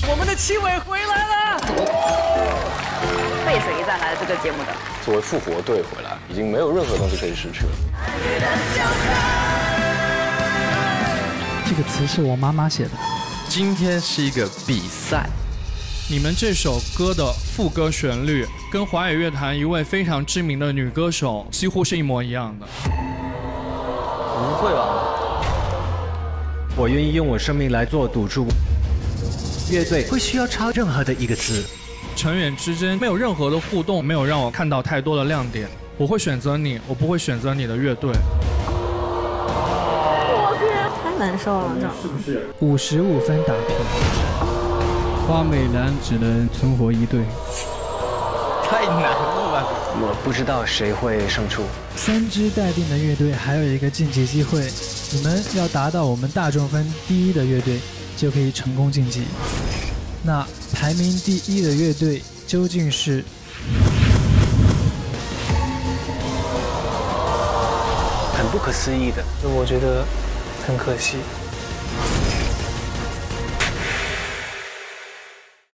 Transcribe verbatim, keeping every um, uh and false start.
我们的戚伟回来了， 背水一战来了这个节目的。 作为复活队回来，已经没有任何东西可以失去了。 这个词是我妈妈写的。 今天是一个比赛。 你们这首歌的副歌旋律跟华语乐坛一位非常知名的女歌手几乎是一模一样的。 不会吧？ 我愿意用我生命来做赌注。乐队不需要抄任何的一个字。 成员之间没有任何的互动，没有让我看到太多的亮点。我会选择你，我不会选择你的乐队。 我天，太难受了，这是不是？五十五分打平。 花美男只能存活一队， 太难了吧！ 我不知道谁会胜出。 三支待定的乐队还有一个晋级机会，你们要达到我们大众分第一的乐队，就可以成功晋级。那排名第一的乐队究竟是？ 很不可思议的， 我觉得很可惜。